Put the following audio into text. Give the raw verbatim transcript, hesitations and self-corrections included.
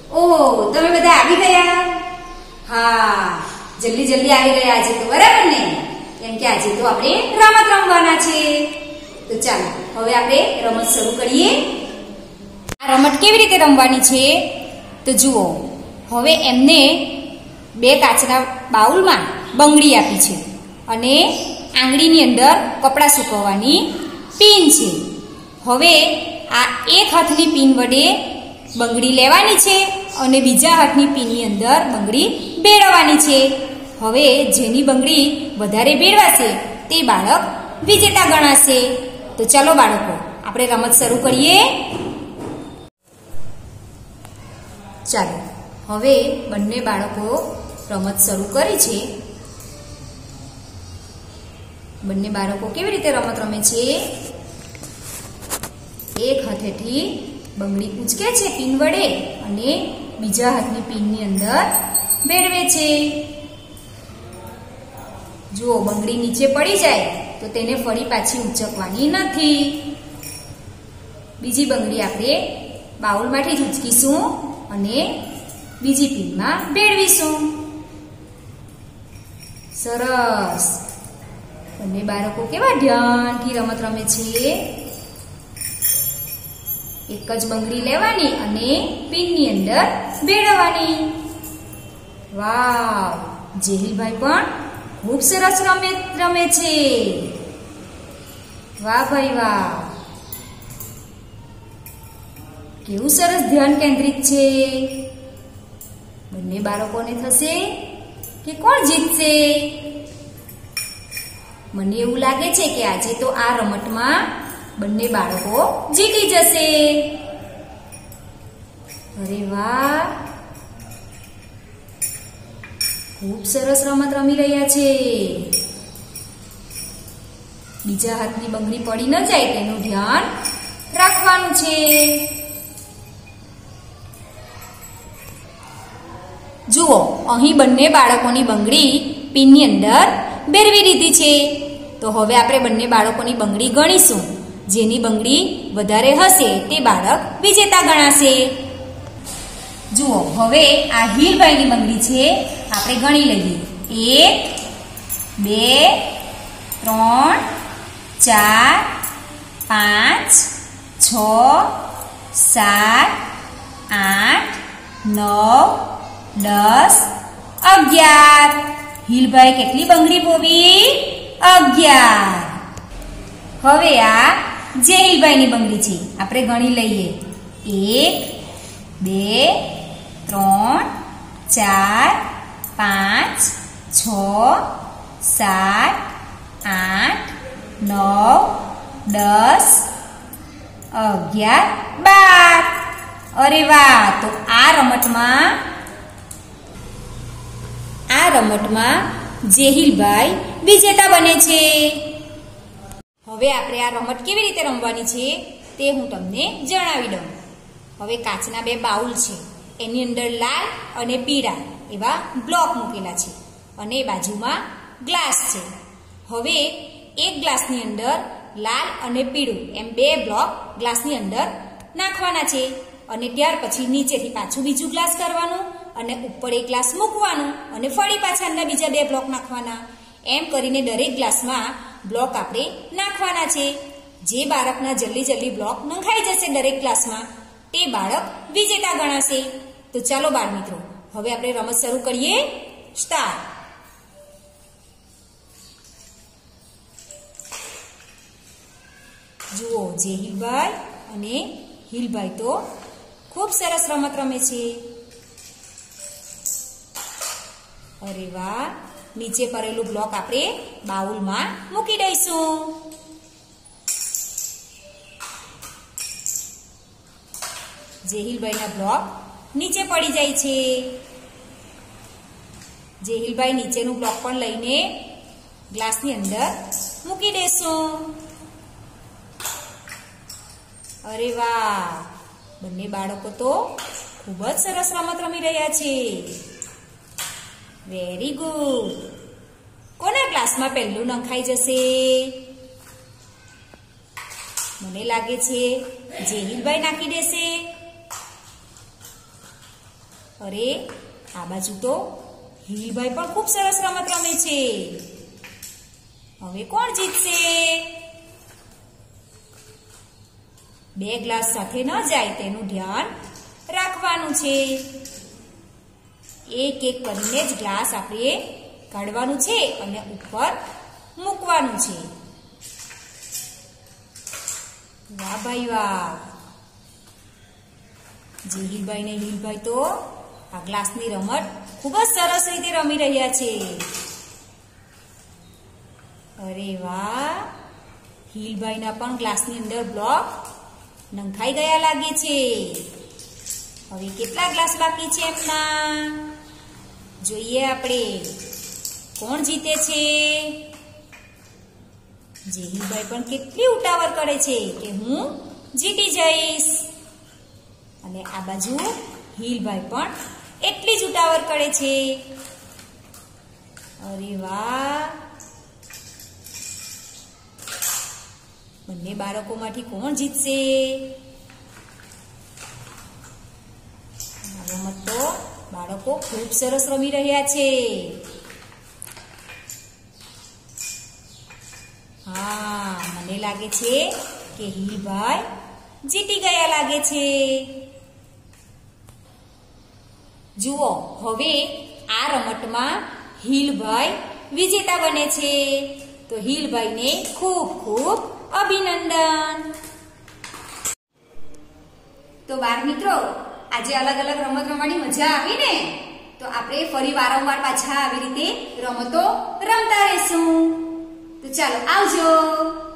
ઓહો, તમે બધા આવી ગયા? હા, જલ્દી જલ્દી આવી ગયા આજે તો, બરાબર ને? કેમ કે આજે તો આપણે રમત રમવાના છે. તો ચાલો હવે આપણે રમત શરૂ કરીએ. આ રમત કેવી રીતે રમવાની છે તો જુઓ. હવે એમને બે કાચના બાઉલમાં બંગડી આપી છે અને આંગળીની અંદર કપડાં સૂકવવાની પિન છે. હવે આ એક હાથની પિન વડે બંગડી લેવાની છે અને બીજા હાથની પિનની અંદર બંગડી ભેળવવાની છે. હવે જેની બંગડી વધારે ભેળવાશે તે બાળક વિજેતા ગણાશે. તો ચાલો બાળકો આપણે રમત શરૂ કરીએ. ચાલો હવે બંને બાળકો રમત શરૂ કરી છે. બંને બાળકો કેવી રીતે રમત રમે છે? એક હાથેથી બંગડી ઉંચકે છે પિન વડે અને બીજા હાથની પિનની અંદર ભેળવે છે. જુઓ, બંગડી નીચે પડી જાય તો તેને ફરી પાછી ઉંચકવાની નથી. બીજી બંગડી આપણે બાઉલમાંથી જ ઉંચકીશું અને બીજી પિનમાં ભેળવીશું. સરસ. બંને બાળકો કેવા ધ્યાનથી રમત રમે છે. એક જ બંગડી લેવાની અને પિનની અંદર ભેળવવાની. વાવ, જેહીલભાઈ પણ ખૂબ સરસ રમે રમે છે. વાહ ભાઈ વાહ, કેવું સરસ ધ્યાન કેન્દ્રિત છે. બંને બાળકોને થશે કે કોણ જીતશે? મને એવું લાગે છે કે આજે તો આ રમતમાં બંને બાળકો જીતી જશે. અરે વાહ, ખૂબ સરસ રમત રમી રહ્યા છે. બીજા હાથની બંગડી પડી ન જાય તેનું ધ્યાન રાખવાનું છે. જુઓ, અહીં બંને બાળકોની બંગડી પિનની અંદર ભેળવી દીધી છે. તો હવે આપણે બંને બાળકોની બંગડી ગણીશું. જેની બંગડી વધારે હશે તે બાળક વિજેતા ગણાશે. જુઓ, હવે આ હીરભાઈની બંગડી છે, આપણે ગણી લઈએ. એક, બે, ત્રણ, ચાર, પાંચ, છ, સાત, આઠ, નવ, દસ, અગિયાર. હીરભાઈ કેટલી બંગડી ભોવી? અગિયાર. હવે આ જેહીલભાઈની બંગડી છે, આપણે ગણી લઈએ. એક, બે, ત્રણ, ચાર, પાંચ, છ, સાત, આઠ, નવ, દસ, અગિયાર, બાર. અરે વાહ, તો આ રમતમાં આ રમતમાં જેહીલભાઈ વિજેતા બને છે. હવે આપણે આ રમત કેવી રીતે રમવાની છે તે હું તમને જણાવી દઉં. હવે કાચના બે બાઉલ છે, એની અંદર લાલ અને પીળા એવા બ્લોક મૂકેલા છે અને બાજુમાં ગ્લાસ છે. હવે એક ગ્લાસની અંદર લાલ અને પીળું એમ બે બ્લોક ગ્લાસની અંદર નાખવાના છે અને ત્યાર પછી નીચેથી પાછું બીજું ગ્લાસ કરવાનું અને ઉપર એક ગ્લાસ મૂકવાનું અને ફરી પાછા અંદર બીજા બે બ્લોક નાખવાના. એમ કરીને દરેક ગ્લાસમાં બ્લોક આપણે નાખવાના છે. જે બાળકના જલ્દી જલ્દી બ્લોક નંખાઈ જશે દરેક ગ્લાસમાં તે બાળક વિજેતા ગણાશે. તો ચાલો બાળ મિત્રો, હવે આપણે રમત શરૂ કરીએ. સ્ટાર્ટ. જુઓ, જેહીલભાઈ અને હીલભાઈ તો ખૂબ સરસ રમત રમે છે. અરે વાહ, નીચે કરેલું બ્લોક આપણે બાઉલમાં મૂકી દઈશું. જેહીલભાઈના બ્લોક નીચે પડી જાય છે. જેહીલભાઈ નીચેનું બ્લોક પણ લઈને ગ્લાસની અંદર મૂકી દેશું. અરે વાહ, બંને બાળકો તો ખૂબ જ સરસ રમત રમી રહ્યા છે. Very good. કોના ગ્લાસમાં પહેલું નંખાઈ જશે? મને લાગે છે જેહીલભાઈ નાખી દેશે. અરે આ બાજુ તો હિલભાઈ પણ ખૂબ સરસ રમત રમે છે. હવે કોણ જીતશે? બે ગ્લાસ સાથે ન જાય તેનું ધ્યાન રાખવાનું છે. એક એક કરીને જ ગ્લાસ આપણે કાઢવાનું છે અને ઉપર મૂકવાનું છે. વાહ ભાઈ વાહ. જેહીલભાઈ ને હિલભાઈ તો આ ગ્લાસની રમત ખૂબ જ સરસ રીતે રમી રહ્યા છે. અરે વાહ, હિલભાઈના પણ ગ્લાસની અંદર બ્લોક નંખાઈ ગયા લાગે છે. હવે કેટલા ગ્લાસ બાકી છે એમના? જોઈએ આપણે કોણ જીતે છે. જેહીલભાઈ પણ કેટલી ઉતાવળ કરે છે કે હું જીતી જઈશ, અને આ બાજુ હિલભાઈ પણ એટલી જ ઉતાવળ કરે છે. અરે વાહ, બંને બાળકોમાંથી કોણ જીતશે? આ રમત તો બાળકો ખૂબ સરસ રમી રહ્યા છે. હા, મને લાગે છે કે હિલભાઈ જીતી ગયા લાગે છે. જુઓ, હવે આ રમતમાં હિલભાઈ વિજેતા બને છે. તો હિલભાઈને ખૂબ ખૂબ અભિનંદન. તો બાળ મિત્રો, આજે અલગ અલગ રમત રમવાની મજા આવી ને? તો આપણે ફરી વારંવાર પાછા આવી રીતે રમતો રમતા રહેશું. તો ચાલો, આવજો.